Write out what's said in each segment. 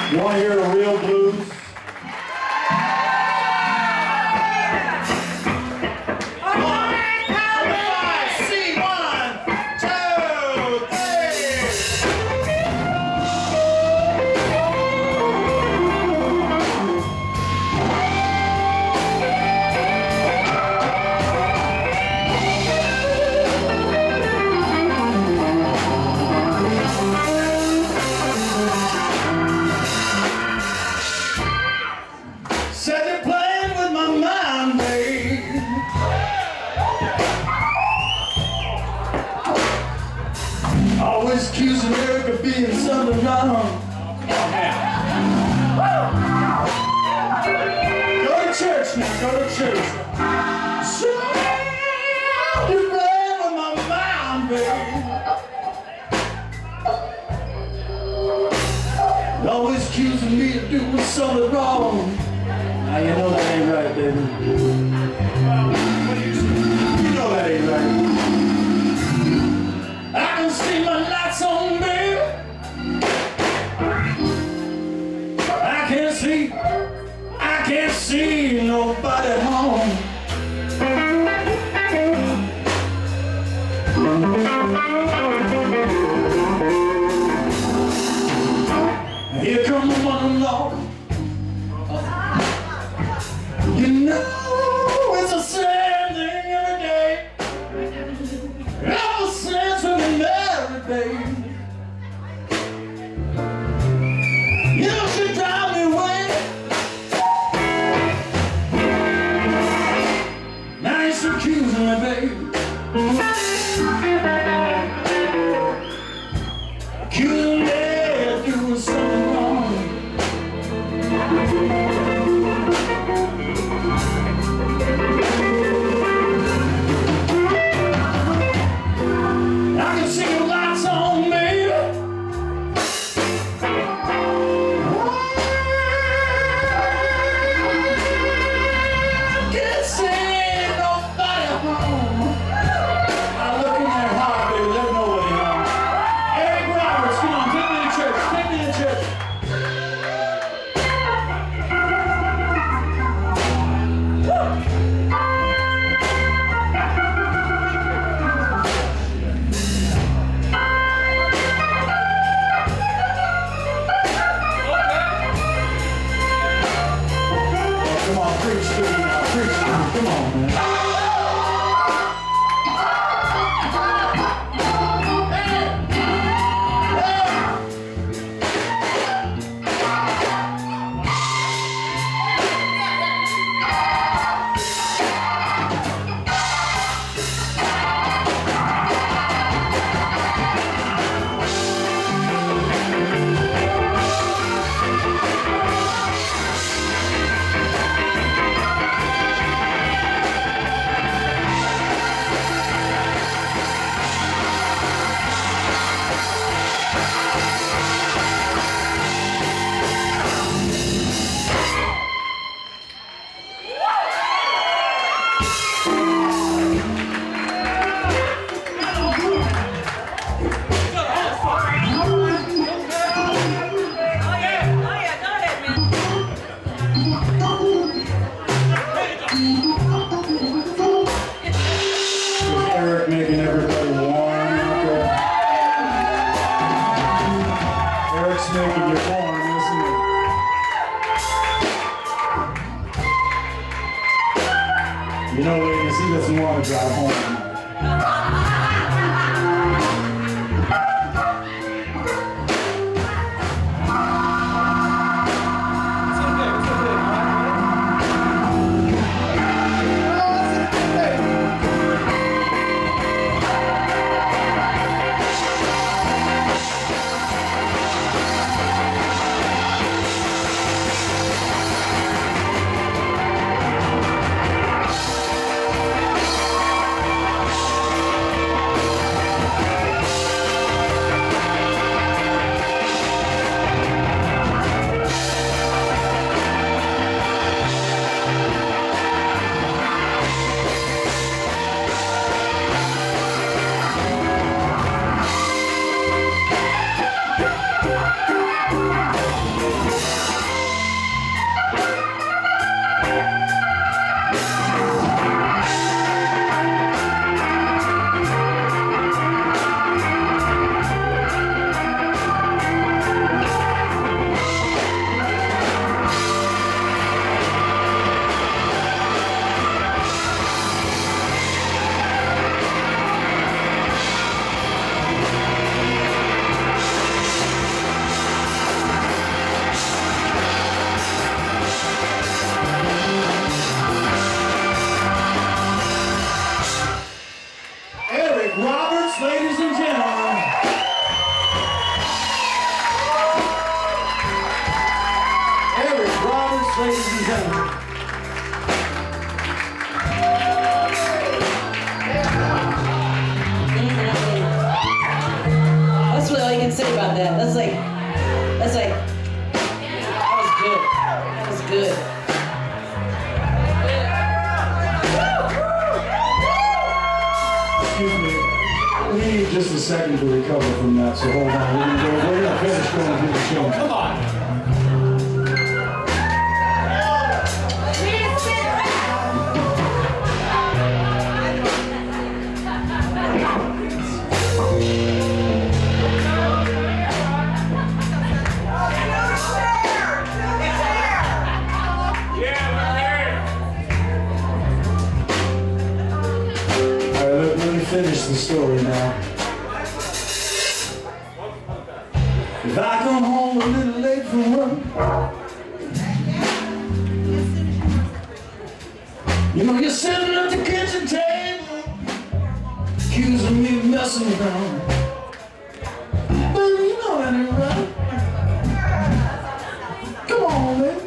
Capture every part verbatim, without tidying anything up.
You want to hear the real blues? Always accusing her of being something wrong. Go to church now, go to church. So you're playing with my mind, baby. Always accusing me of doing something wrong. Now you know that ain't right, baby. You know that ain't right. I can see my lights on, baby. I can't see, I can't see nobody at home. Here comes the mother-in-law. You know it's the same thing every day. Ever since we've been married, babe. You know she drive me away. Now she's accusing me, babe. Accusing me of doing something wrong. I can see your lights on, baby. I can't see nobody home. I look in their heart, baby. There's nobody home. Eric Roberts, come on, take me to church. Take me to church. Come on, preach to me now, preach to me. Come on, man. Eric making everybody warm out there. Eric's making you warm, isn't he? You know, ladies, he doesn't want to drive home. about that. That's like, that's like, that was good. That was good. Excuse me. We need just a second to recover from that, so hold on. We're gonna go, we're gonna finish going through the show. Come on. Finish the story now. If I come home a little late from work, you know you're sitting at the kitchen table, accusing me of messing around. But you know that ain't right. Come on, baby.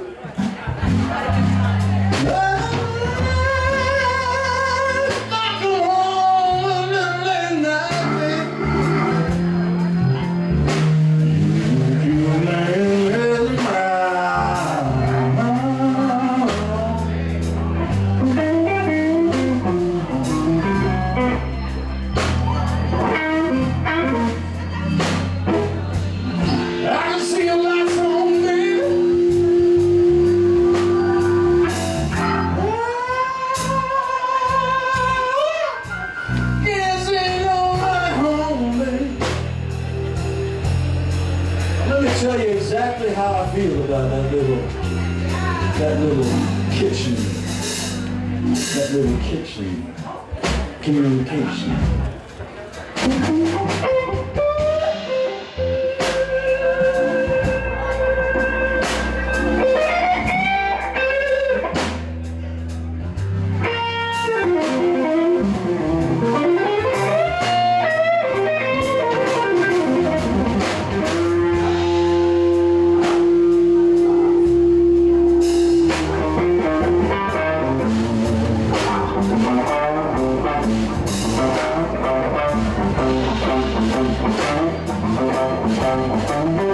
Let me tell you exactly how I feel about that little, that little kitchen, that little kitchen communication. Thank you.